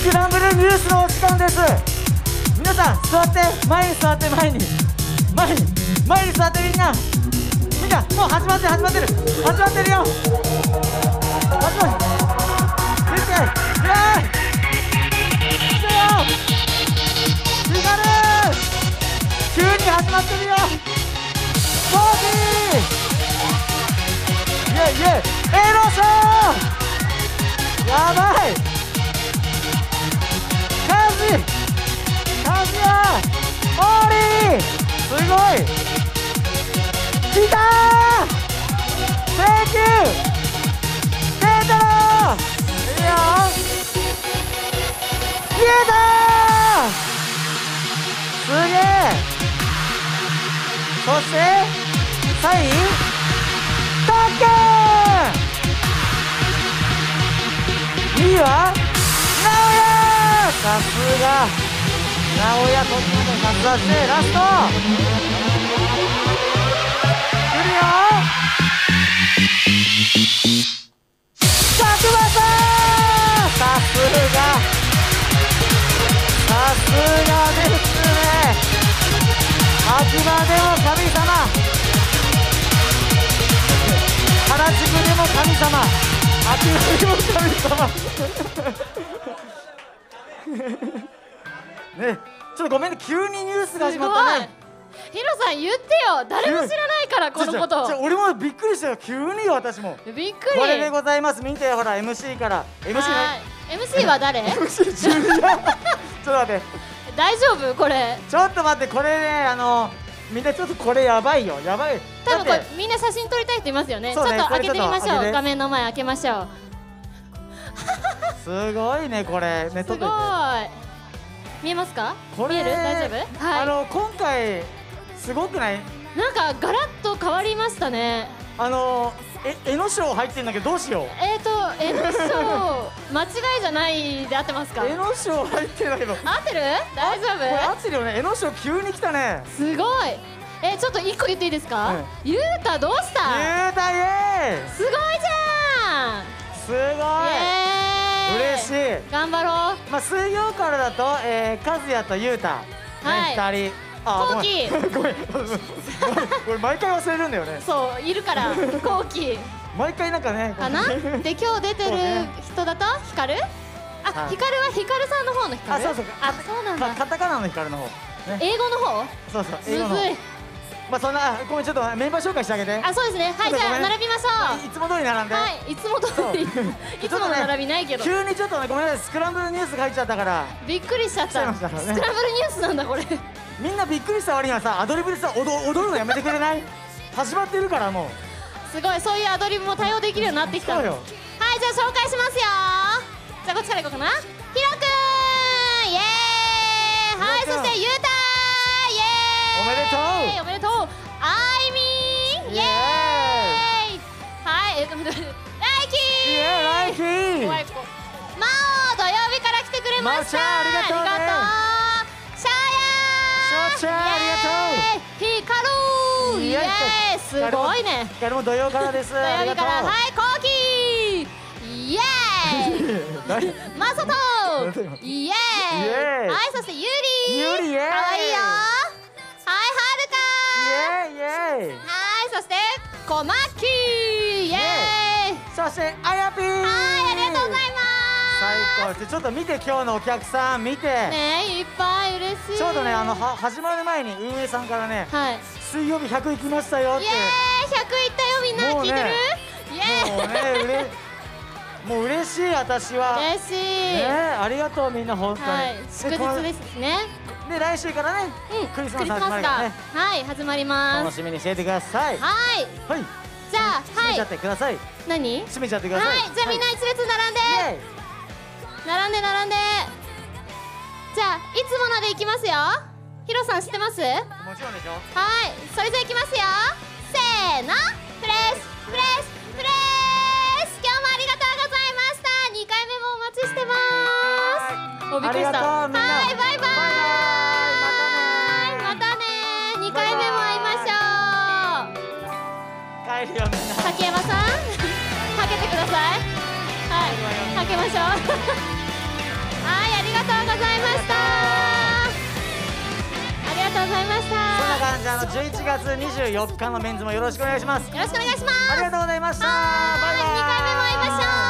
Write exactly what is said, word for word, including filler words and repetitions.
クランブルニュースのお時間です。皆さん座って、前に座って、前に前に前に座って、みんなみんなもう始まってる始まってる始まってるよ。始まる見て、イエーイ来てよ、光る、急に始まってるよ。ボディーイエイイエイ、エロショーやばい、カジカジヤオーリーすごい、来たー、センキューケイタロー、いいよ、消えたー、すげえ、そしてサイタッケー、いいわ、直哉、さすが直哉、とっても活動してラスト来るよ、佐久間さん、さすがさすがですね、あくまでも神様、原宿でも神様、あくまでも神様ね、ちょっとごめんね、急にニュースが始まったね。 ヒロさん言ってよ、誰も知らないからこのことを。 俺もびっくりしたよ、急によ、私もびっくり。 これでございます、見てほら エムシー から エムシー ね、 エムシー は誰？ エムシー ジュニアちょっと待って、 大丈夫これ？ ちょっと待って、これね、あのみんなちょっとこれやばいよ、やばい。 多分これみんな写真撮りたい人いますよね。ちょっと開けてみましょう、画面の前開けましょう。 すごいね、これね、 すごい。見えますか？ これ見える？大丈夫？はい。 あの今回すごくない？ なんかガラッと変わりましたね。 あのえ江ノ賞入ってんだけどどうしよう。 えっと江ノ賞間違いじゃないで合ってますか？ 江ノ賞入ってんだけど。合ってる？大丈夫？ これ合ってるよね。江ノ賞急に来たね。 すごい。えちょっと一個言っていいですか？ゆうたどうした？ ゆうたイエーイ。 すごいじゃん。 すごい。嬉しい。 頑張ろう。 まあ水曜からだとえ和也とゆうた二人。 コウキ。 ごめん。これ毎回忘れるんだよね。 そういるからコウキ。 毎回なんかね。 かな？で今日出てる人だとヒカル？あヒカルはヒカルさんの方のヒカル？ あそうそう。 あそうなんだ。 カタカナのヒカルの方。 英語の方？ そうそう。英語の。 むずい。 まあそんなごめんちょっとメンバー紹介してあげて。 あそうですね。はいじゃあ並びましょう。 いつも通り並んで。 はいいつも通り。いつもの並びないけど。 急にちょっとねごめんなさいスクランブルニュースが入っちゃったから。 びっくりしちゃった。スクランブルニュースなんだこれ。 みんなびっくりした割にはさアドリブでさ踊るのやめてくれない？始まってるからもう。 すごいそういうアドリブも対応できるようになってきた。はいじゃあ紹介しますよ。じゃあこっちからいこうかな。ヒロくんイエーイ。はいそしてゆうたイエーイ。 おめでとう。 おめでとう。あいみんイエーイ。はいえっとライキー。 イエーイライキー。 まお土曜日から来てくれました。 ありがとう。 ありがとう。 シャーありがとう。 ヒカルイエーイ。すごいね。 ヒカルも土曜からです。 土曜日からはいコウキイエーイ。マサトイエーイ。はいそしてユリユリイエーイ。 かわいいよ。はいはるかイエーイイエーイ。 はいそしてコマッキーイエーイ。 そしてあやぴー。 はいありがとうございます。 最高。ちょっと見て今日のお客さん見てねいっぱい嬉しい。 ちょうどねあのは始まる前に運営さんからね水曜日ひゃく行きましたよって。 イエーイひゃく行ったよみんな聞いてる？イエーイ。 もうねうれもう嬉しい私は。 嬉しいねありがとうみんな本当に。 祝日ですね。 で来週からねクリスマス始まるからね。 はい始まります。 楽しみにしていてください。 はいはいじゃあ閉めちゃってください。 何？ 閉めちゃってください。 はいじゃあみんな一列並んで並んで並んで。じゃあいつものでいきますよ。ヒロさん知ってます？もちろんでしょ。 はいそれじゃあいきますよ。せーのフレッシュフレッシュフレッシュ。今日もありがとうございました。にかいめもお待ちしてます。おびっくりした。はいバイバイ。またね。にかいめも会いましょう。 帰るよみんな。 竹山さんはけてください。はいはけましょう。はいありがとうございました。 あのじゅういちがつにじゅうよっかのメンズもよろしくお願いします。 よろしくお願いします。 ありがとうございました。 はーい、 バイバイ。 にかいめも会いましょう。